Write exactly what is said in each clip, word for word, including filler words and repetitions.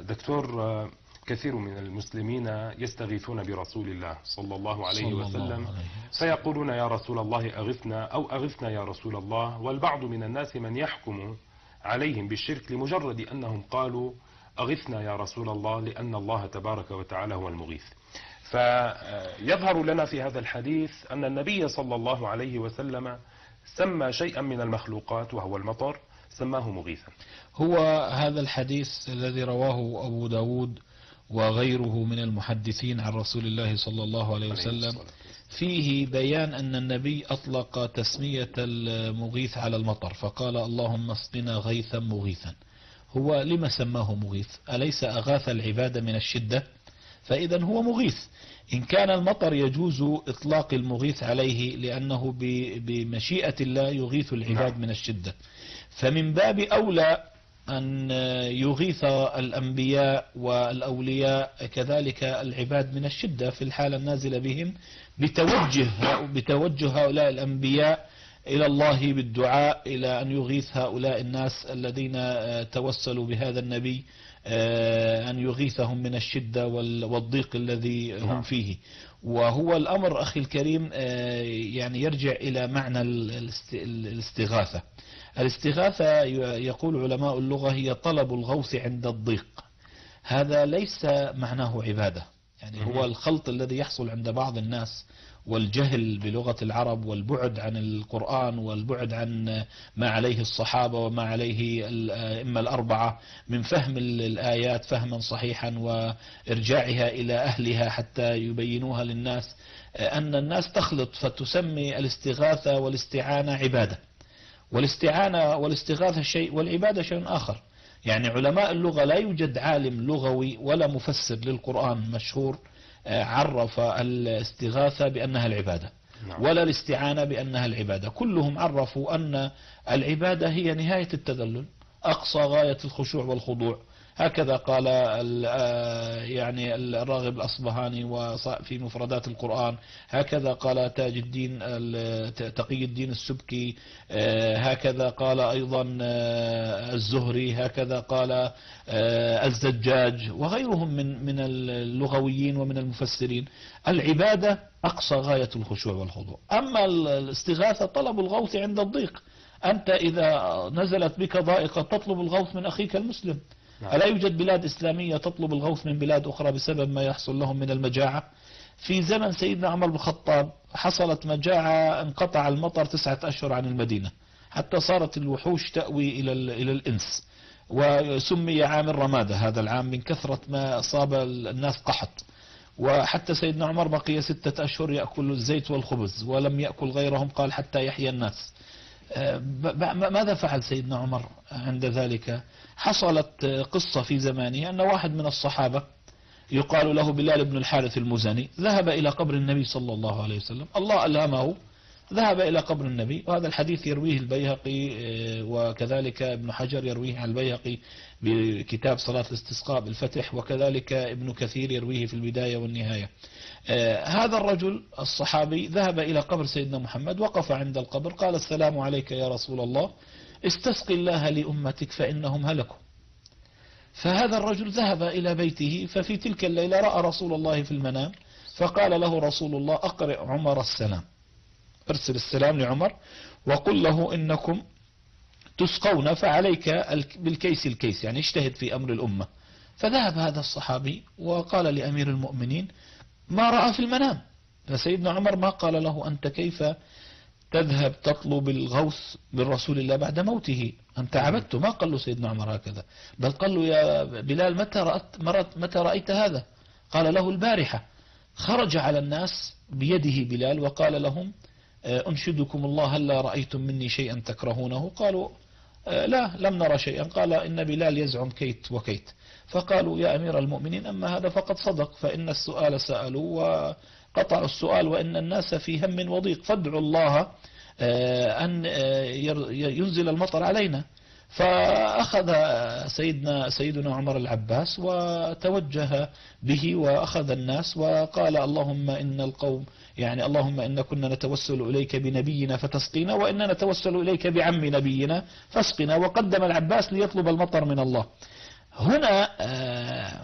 دكتور، كثير من المسلمين يستغيثون برسول الله صلى الله عليه صلى وسلم الله عليه. فيقولون يا رسول الله أغثنا أو أغثنا يا رسول الله، والبعض من الناس من يحكم عليهم بالشرك لمجرد أنهم قالوا أغثنا يا رسول الله، لأن الله تبارك وتعالى هو المغيث. فيظهر لنا في هذا الحديث أن النبي صلى الله عليه وسلم سمى شيئا من المخلوقات وهو المطر سماه مغيثا. هو هذا الحديث الذي رواه أبو داود وغيره من المحدثين عن رسول الله صلى الله عليه وسلم فيه بيان أن النبي أطلق تسمية المغيث على المطر، فقال اللهم اسقنا غيثا مغيثا. هو لما سماه مغيث؟ أليس أغاث العباد من الشدة؟ فإذا هو مغيث. إن كان المطر يجوز إطلاق المغيث عليه لأنه بمشيئة الله يغيث العباد من الشدة، فمن باب أولى أن يغيث الأنبياء والأولياء كذلك العباد من الشدة في الحالة النازلة بهم، بتوجه بتوجه هؤلاء الأنبياء إلى الله بالدعاء إلى أن يغيث هؤلاء الناس الذين توسلوا بهذا النبي أن يغيثهم من الشدة والضيق الذي هم فيه. وهو الأمر أخي الكريم يعني يرجع إلى معنى الاستغاثة. الاستغاثة يقول علماء اللغة هي طلب الغوث عند الضيق. هذا ليس معناه عبادة، يعني هو الخلط الذي يحصل عند بعض الناس والجهل بلغة العرب والبعد عن القرآن والبعد عن ما عليه الصحابة وما عليه الأئمة الأربعة من فهم الآيات فهما صحيحا وإرجاعها إلى أهلها حتى يبينوها للناس، أن الناس تخلط فتسمي الاستغاثة والاستعانة عبادة، والاستعانة والاستغاثة شيء والعبادة شيء آخر. يعني علماء اللغة لا يوجد عالم لغوي ولا مفسر للقرآن مشهور عرف الاستغاثة بأنها العبادة ولا الاستعانة بأنها العبادة. كلهم عرفوا أن العبادة هي نهاية التذلل، أقصى غاية الخشوع والخضوع. هكذا قال يعني الراغب الأصبهاني في مفردات القرآن، هكذا قال تاج الدين تقي الدين السبكي، هكذا قال أيضا الزهري، هكذا قال الزجاج وغيرهم من من اللغويين ومن المفسرين. العبادة أقصى غاية الخشوع والخضوع، أما الاستغاثة طلب الغوث عند الضيق. أنت إذا نزلت بك ضائقة تطلب الغوث من أخيك المسلم. ألا يوجد بلاد إسلامية تطلب الغوث من بلاد أخرى بسبب ما يحصل لهم من المجاعة؟ في زمن سيدنا عمر بن الخطاب حصلت مجاعة، انقطع المطر تسعة أشهر عن المدينة حتى صارت الوحوش تأوي إلى إلى الإنس، وسمي عام الرمادة هذا العام من كثرة ما أصاب الناس قحط. وحتى سيدنا عمر بقي ستة أشهر يأكل الزيت والخبز ولم يأكل غيرهم، قال حتى يحيى الناس. ماذا فعل سيدنا عمر عند ذلك؟ حصلت قصة في زمانه أن واحد من الصحابة يقال له بلال بن الحارث المزني ذهب إلى قبر النبي صلى الله عليه وسلم، الله ألهمه، ذهب إلى قبر النبي. وهذا الحديث يرويه البيهقي وكذلك ابن حجر يرويه عن البيهقي بكتاب صلاة الاستسقاء بالفتح، وكذلك ابن كثير يرويه في البداية والنهاية. هذا الرجل الصحابي ذهب إلى قبر سيدنا محمد، وقف عند القبر، قال السلام عليك يا رسول الله، استسقي الله لأمتك فإنهم هلكوا. فهذا الرجل ذهب إلى بيته، ففي تلك الليلة رأى رسول الله في المنام، فقال له رسول الله أقرئ عمر السلام، ارسل السلام لعمر وقل له إنكم تسقون فعليك بالكيس الكيس، يعني اجتهد في أمر الأمة. فذهب هذا الصحابي وقال لأمير المؤمنين ما رأى في المنام. فسيدنا عمر ما قال له أنت كيف تذهب تطلب الغوث من رسول الله بعد موته، أنت عبدته. ما قال له سيدنا عمر هكذا، بل قال له يا بلال متى رأت, متى رأيت هذا؟ قال له البارحة. خرج على الناس بيده بلال وقال لهم أنشدكم الله هل لا رأيتم مني شيئا تكرهونه؟ قالوا لا لم نرى شيئا. قال إن بلال يزعم كيت وكيت. فقالوا يا أمير المؤمنين أما هذا فقد صدق، فإن السؤال سألوا وقطعوا السؤال وإن الناس في هم وضيق، فادعوا الله أن ينزل المطر علينا. فأخذ سيدنا سيدنا عمر العباس وتوجه به وأخذ الناس وقال اللهم إن القوم يعني اللهم إن كنا نتوسل إليك بنبينا فتسقينا، وإننا نتوسل إليك بعم نبينا فاسقنا، وقدم العباس ليطلب المطر من الله. هنا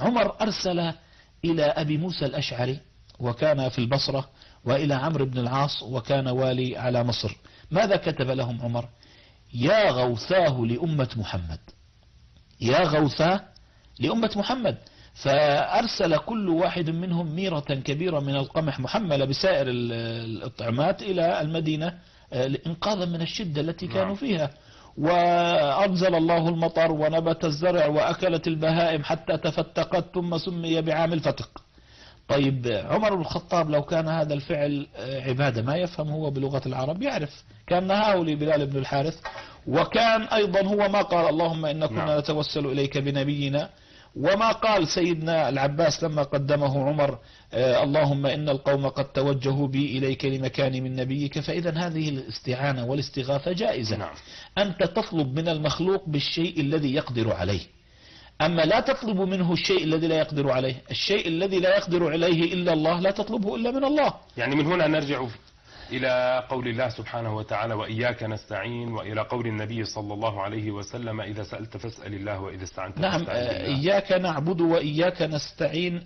عمر أرسل إلى أبي موسى الأشعري وكان في البصرة، وإلى عمرو بن العاص وكان والي على مصر. ماذا كتب لهم عمر؟ يا غوثاه لأمة محمد، يا غوثاه لأمة محمد. فأرسل كل واحد منهم ميرة كبيرة من القمح محملة بسائر الأطعمات إلى المدينة إنقاذا من الشدة التي كانوا فيها. وأنزل الله المطر ونبت الزرع وأكلت البهائم حتى تفتقت ثم سمي بعام الفتق. طيب عمر بن الخطاب لو كان هذا الفعل عبادة ما يفهم هو بلغة العرب، يعرف كان نهاه لبلال بن الحارث. وكان أيضا هو ما قال اللهم إن كنا نتوسل إليك بنبينا، وما قال سيدنا العباس لما قدمه عمر آه اللهم إن القوم قد توجهوا بي إليك لمكان من نبيك. فإذا هذه الاستعانة والاستغاثة جائزة. نعم. أنت تطلب من المخلوق بالشيء الذي يقدر عليه، أما لا تطلب منه الشيء الذي لا يقدر عليه. الشيء الذي لا يقدر عليه إلا الله لا تطلبه إلا من الله. يعني من هنا نرجع إلى قول الله سبحانه وتعالى وإياك نستعين، وإلى قول النبي صلى الله عليه وسلم إذا سألت فاسأل الله وإذا استعنت نعم. فاستعن بالله. إياك نعبد وإياك نستعين،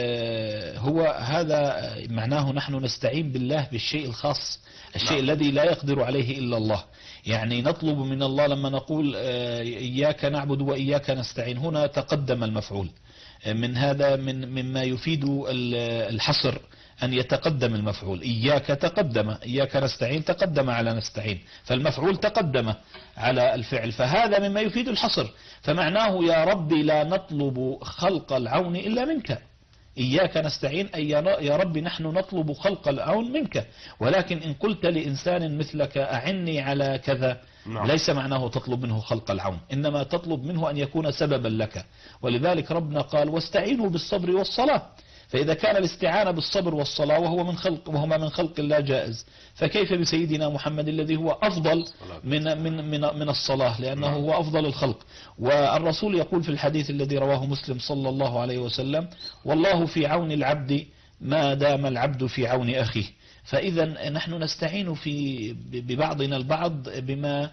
هو هذا معناه نحن نستعين بالله بالشيء الخاص، الشيء نعم. الذي لا يقدر عليه إلا الله. يعني نطلب من الله لما نقول إياك نعبد وإياك نستعين، هنا تقدم المفعول. من هذا من مما يفيد الحصر أن يتقدم المفعول. إياك تقدم، إياك نستعين تقدم على نستعين، فالمفعول تقدم على الفعل، فهذا مما يفيد الحصر. فمعناه يا ربي لا نطلب خلق العون إلا منك. إياك نستعين أي يا ربي نحن نطلب خلق العون منك. ولكن إن قلت لإنسان مثلك أعني على كذا نعم. ليس معناه تطلب منه خلق العون، إنما تطلب منه أن يكون سببا لك. ولذلك ربنا قال واستعينوا بالصبر والصلاة. فإذا كان الاستعانة بالصبر والصلاة وهو من خلق وهما من خلق الله جائز، فكيف بسيدنا محمد الذي هو أفضل من من من من الصلاة، لأنه هو أفضل الخلق. والرسول يقول في الحديث الذي رواه مسلم صلى الله عليه وسلم والله في عون العبد ما دام العبد في عون أخيه. فإذا نحن نستعين في ببعضنا البعض بما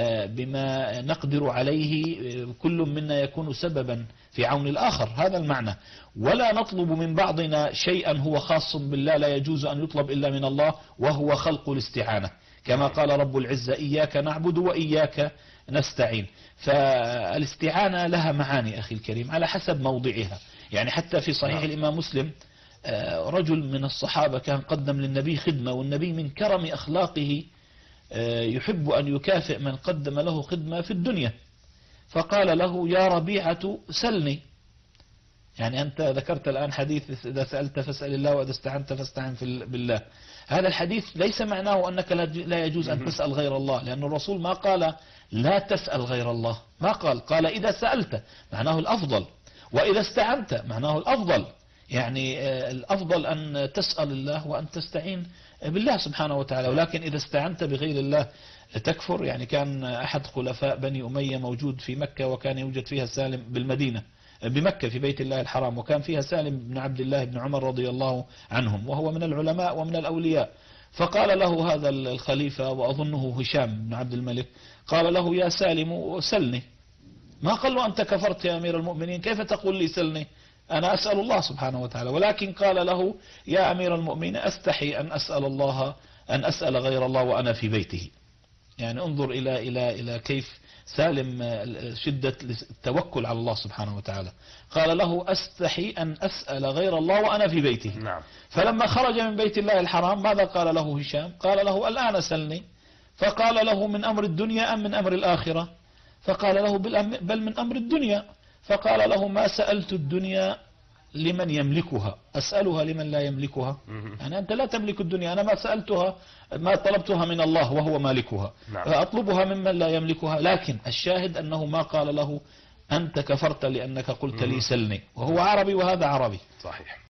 بما نقدر عليه، كل منا يكون سببا في عون الآخر، هذا المعنى. ولا نطلب من بعضنا شيئا هو خاص بالله لا يجوز أن يطلب إلا من الله، وهو خلق الاستعانة، كما قال رب العزة إياك نعبد وإياك نستعين. فالاستعانة لها معاني أخي الكريم على حسب موضعها. يعني حتى في صحيح الإمام مسلم رجل من الصحابة كان قدم للنبي خدمة، والنبي من كرم أخلاقه يحب أن يكافئ من قدم له خدمة في الدنيا، فقال له يا ربيعة سلني. يعني أنت ذكرت الآن حديث إذا سألت فاسأل الله وإذا استعنت فاستعن بالله. هذا الحديث ليس معناه أنك لا يجوز أن تسأل غير الله، لأن الرسول ما قال لا تسأل غير الله، ما قال قال إذا سألت معناه الأفضل، وإذا استعنت معناه الأفضل. يعني الأفضل أن تسأل الله وأن تستعين بالله سبحانه وتعالى. ولكن إذا استعنت بغير الله تكفر. يعني كان أحد خلفاء بني أمية موجود في مكة، وكان يوجد فيها سالم بالمدينة بمكة في بيت الله الحرام، وكان فيها سالم بن عبد الله بن عمر رضي الله عنهم، وهو من العلماء ومن الأولياء. فقال له هذا الخليفة وأظنه هشام بن عبد الملك، قال له يا سالم سلني. ما قال له أنت كفرت يا أمير المؤمنين، كيف تقول لي سلني؟ أنا أسأل الله سبحانه وتعالى. ولكن قال له يا أمير المؤمنين أستحي أن أسأل الله أن أسأل غير الله وأنا في بيته. يعني انظر إلى إلى إلى كيف سالم شدة التوكل على الله سبحانه وتعالى. قال له أستحي أن أسأل غير الله وأنا في بيته. نعم. فلما خرج من بيت الله الحرام ماذا قال له هشام؟ قال له الآن سلني. فقال له من أمر الدنيا أم من أمر الآخرة؟ فقال له بل من أمر الدنيا. فقال له ما سألت الدنيا لمن يملكها، أسألها لمن لا يملكها. يعني أنت لا تملك الدنيا، أنا ما سألتها ما طلبتها من الله وهو مالكها، نعم. فأطلبها ممن لا يملكها. لكن الشاهد أنه ما قال له أنت كفرت لأنك قلت لي سلني، وهو عربي وهذا عربي. صحيح.